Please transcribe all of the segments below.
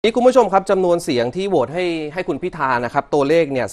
นี่คุณผู้ชมครับจำนวนเสียงที่โหวตให้คุณพิธานะครับตัวเลขเนี่ย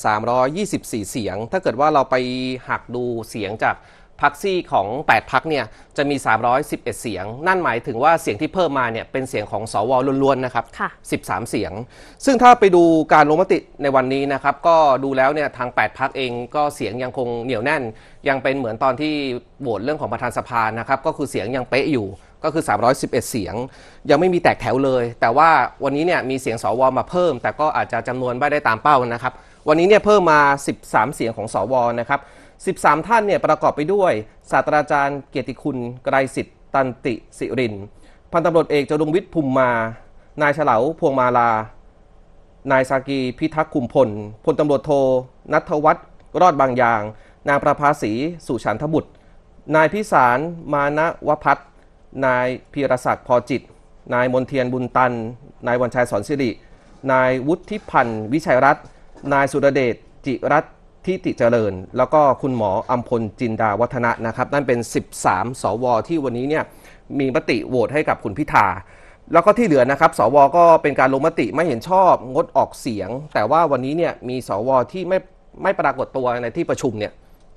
324 เสียงถ้าเกิดว่าเราไปหักดูเสียงจากพรรคซี่ของ8พรรคเนี่ยจะมี311เสียงนั่นหมายถึงว่าเสียงที่เพิ่มมาเนี่ยเป็นเสียงของสวล้วนๆนะครับ13เสียงซึ่งถ้าไปดูการลงมติในวันนี้นะครับก็ดูแล้วเนี่ยทาง8พรรคเองก็เสียงยังคงเหนียวแน่นยังเป็นเหมือนตอนที่โหวตเรื่องของประธานสภานะครับก็คือเสียงยังเป๊ะอยู่ก็คือ311เสียงยังไม่มีแตกแถวเลยแต่ว่าวันนี้เนี่ยมีเสียงสวมาเพิ่มแต่ก็อาจจะจำนวนไม่ได้ตามเป้านะครับวันนี้เนี่ยเพิ่มมา13เสียงของสวนะครับ13ท่านเนี่ยประกอบไปด้วยศาสตราจารย์เกียรติคุณไกรสิทธิ์ตันติสิรินพันตำรวจเอกจรุงวิทย์ภูมิมานายเฉลาพวงมาลานายสากีพิทักษ์คุมพลพลตำรวจโทณัฐวัฒน์รอดบางยางนางประภาสีสุฉันทบุตรนายพิสารมานะวพัฒน์นายพีรศักดิ์พอจิตนายมนเทียนบุญตันนายวันชัยสอนสิรินายวุฒิพันธ์วิชัยรัตน์นายสุรเดชจิรัตน์ทิติเจริญแล้วก็คุณหมออัมพลจินดาวัฒนะนะครับนั่นเป็น13สวที่วันนี้เนี่ยมีมติโหวตให้กับคุณพิธาแล้วก็ที่เหลือนะครับสวก็เป็นการลงมติไม่เห็นชอบงดออกเสียงแต่ว่าวันนี้เนี่ยมีสวที่ไม่ปรากฏตัวในที่ประชุมเนี่ย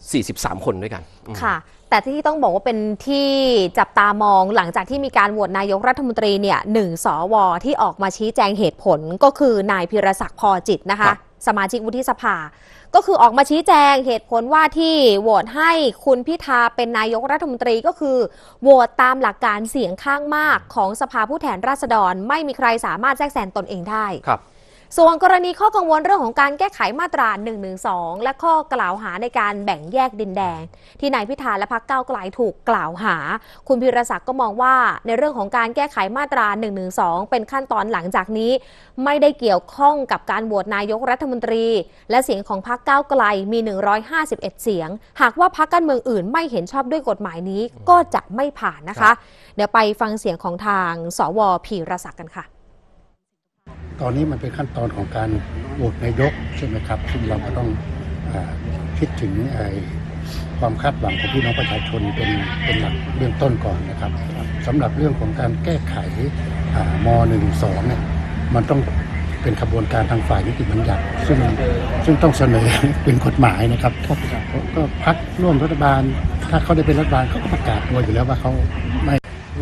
43คนด้วยกันค่ะแต่ที่ต้องบอกว่าเป็นที่จับตามองหลังจากที่มีการโหวตนายกรัฐมนตรีเนี่ย1 สวที่ออกมาชี้แจงเหตุผลก็คือนายพีรศักดิ์พอจิตนะคะสมาชิกวุฒิสภาก็คือออกมาชี้แจงเหตุผลว่าที่โหวตให้คุณพิธาเป็นนายกรัฐมนตรีก็คือโหวตตามหลักการเสียงข้างมากของสภาผู้แทนราษฎรไม่มีใครสามารถแทรกแซงตนเองได้ส่วนกรณีข้อกังวลเรื่องของการแก้ไขมาตรา112และข้อกล่าวหาในการแบ่งแยกดินแดนที่นายพิธาและพรรคก้าวไกลถูกกล่าวหาคุณพีรศักดิ์ก็มองว่าในเรื่องของการแก้ไขมาตรา112เป็นขั้นตอนหลังจากนี้ไม่ได้เกี่ยวข้องกับการโหวตนายกรัฐมนตรีและเสียงของพรรคก้าวไกลมี151เสียงหากว่าพรรคการเมืองอื่นไม่เห็นชอบด้วยกฎหมายนี้ก็จะไม่ผ่านนะคะเดี๋ยวไปฟังเสียงของทางสวพีรศักดิ์กันค่ะตอนนี้มันเป็นขั้นตอนของการโหวตนายกใช่ไหมครับซึ่งเราก็ต้องคิดถึงความคาดหวังของพี่น้องประชาชนเป็นหลักเบื้องต้นก่อนนะครับสำหรับเรื่องของการแก้ไขม.112เนี่ยมันต้องเป็นกระบวนการทางฝ่ายนิติบัญญัติซึ่งต้องเสนอเป็นกฎหมายนะครับก็พรรคร่วมรัฐบาลถ้าเขาได้เป็นรัฐบาลเขาก็ประกาศตัวอยู่แล้วว่าเขาไม่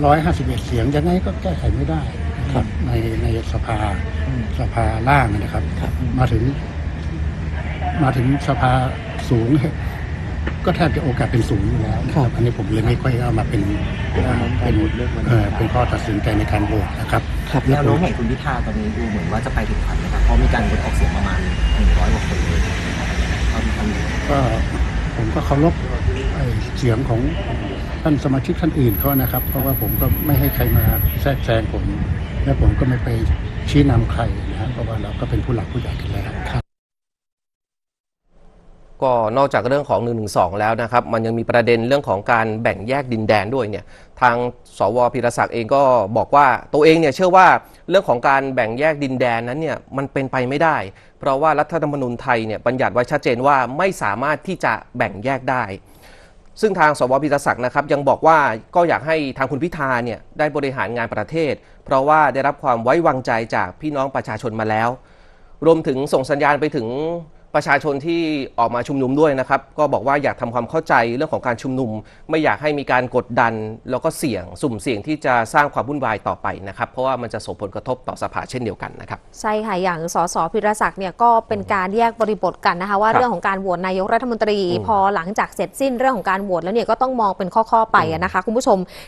151เสียงยังไงก็แก้ไขไม่ได้ในสภาล่างนะครับมาถึงสภาสูงก็แทบจะโอกาสเป็นศูนย์อยู่แล้วอันนี้ผมเลยไม่ค่อยเอามาเป็นข้อตัดสินใจในการโหวตนะครับแนวโน้มของคุณพิธาตอนนี้ดูเหมือนว่าจะไปถึงฝันนะครับเพราะมีการงดออกเสียงประมาณ100 กว่าคนเลยก็ผมก็เคารพเสียงของท่านสมาชิกท่านอื่นเขานะครับเพราะว่าผมก็ไม่ให้ใครมาแทรกแซงผมและผมก็ไม่ไปชี้นำใครนะเพราะว่าเราก็เป็นผู้หลักผู้ใหญ่กันแล้วครับก็นอกจากเรื่องของ112แล้วนะครับมันยังมีประเด็นเรื่องของการแบ่งแยกดินแดนด้วยเนี่ยทางสวพีรศักดิ์เองก็บอกว่าตัวเองเนี่ยเชื่อว่าเรื่องของการแบ่งแยกดินแดนนั้นเนี่ยมันเป็นไปไม่ได้เพราะว่ารัฐธรรมนูญไทยเนี่ยบัญญัติไว้ชัดเจนว่าไม่สามารถที่จะแบ่งแยกได้ซึ่งทางสวพีรศักดิ์นะครับยังบอกว่าก็อยากให้ทางคุณพิธาเนี่ยได้บริหารงานประเทศเพราะว่าได้รับความไว้วางใจจากพี่น้องประชาชนมาแล้วรวมถึงส่งสัญญาณไปถึงประชาชนที่ออกมาชุมนุมด้วยนะครับก็บอกว่าอยากทำความเข้าใจเรื่องของการชุมนุมไม่อยากให้มีการกดดันแล้วก็สุ่มเสี่ยงที่จะสร้างความวุ่นวายต่อไปนะครับเพราะว่ามันจะส่งผลกระทบต่อสภาเช่นเดียวกันนะครับใช่ค่ะอย่างสสพีรศักดิ์เนี่ยก็เป็นการแยกบริบทกันนะคะว่าเรื่องของการโหวตนายกรัฐมนตรีพอหลังจากเสร็จสิ้นเรื่องของการโหวตแล้วเนี่ยก็ต้องมองเป็นข้อๆไปนะคะคุณผู้ชม